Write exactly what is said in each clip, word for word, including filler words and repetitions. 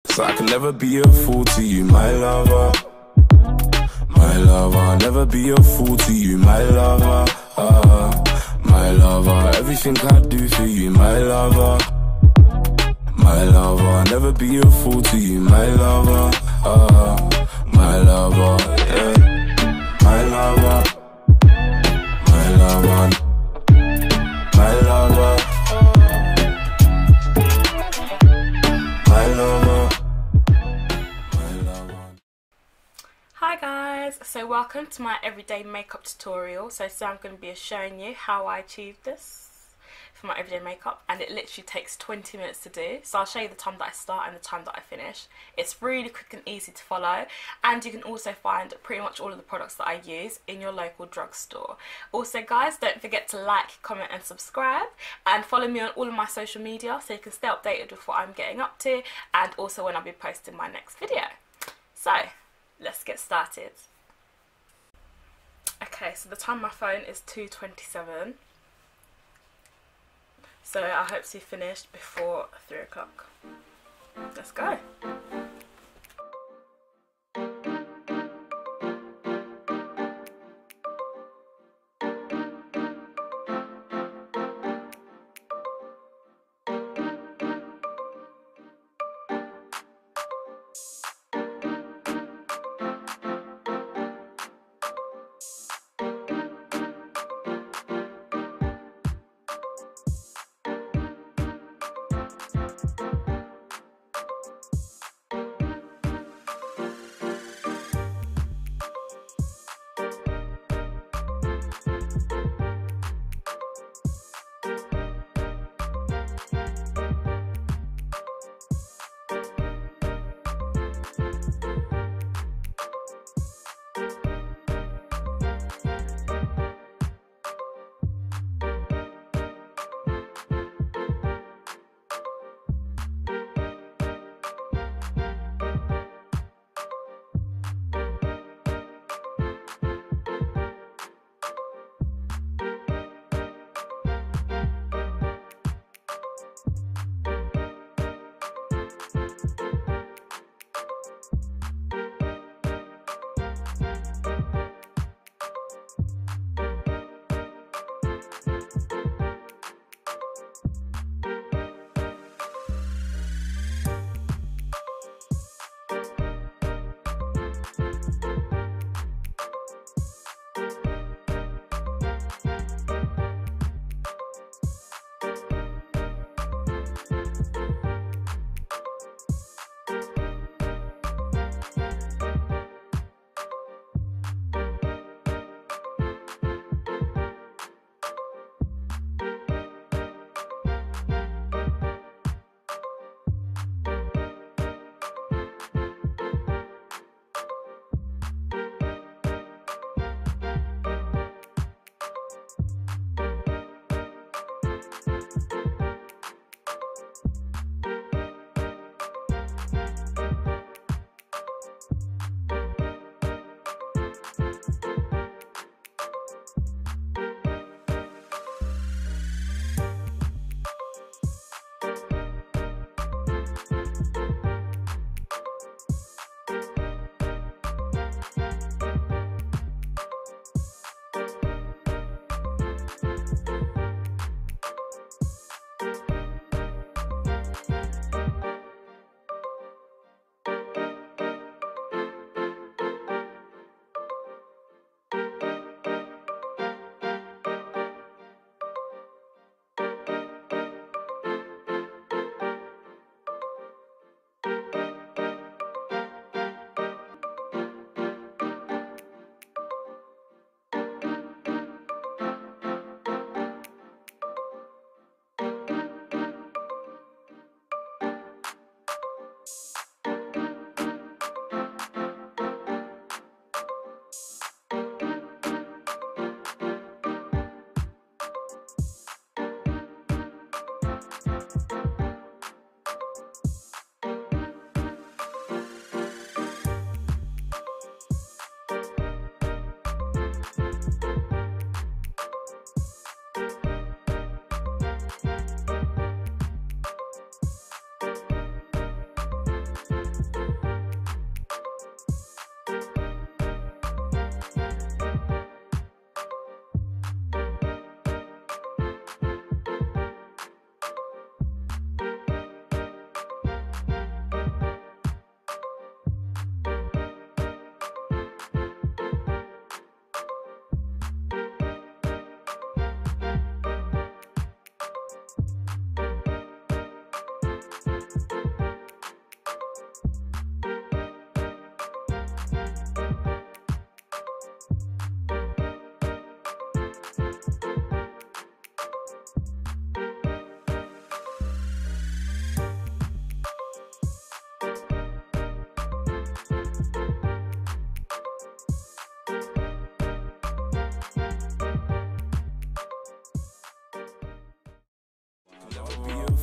So I can never be a fool to you, my lover. My lover, never be a fool to you, my lover. uh, My lover, everything I do for you, my lover. My lover, never be a fool to you, my lover. uh, My lover, yeah. My lover, my lover, my lover, my lover, my lover. Hi guys, so welcome to my everyday makeup tutorial. So today I'm going to be showing you how I achieved this for my everyday makeup, and it literally takes twenty minutes to do. So I'll show you the time that I start and the time that I finish. It's really quick and easy to follow, and you can also find pretty much all of the products that I use in your local drugstore. Also guys, don't forget to like, comment and subscribe, and follow me on all of my social media so you can stay updated with what I'm getting up to, and also when I'll be posting my next video. So let's get started. Okay, so the time on my phone is two twenty-seven. So I hope to be finished before three o'clock. Let's go.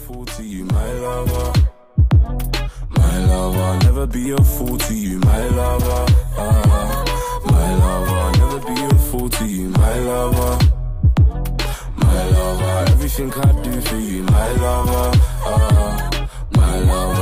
fool to you, my lover. My lover, never be a fool to you, my lover. Ah, my lover, never be a fool to you, my lover. My lover, everything I do for you, my lover. Ah, my lover.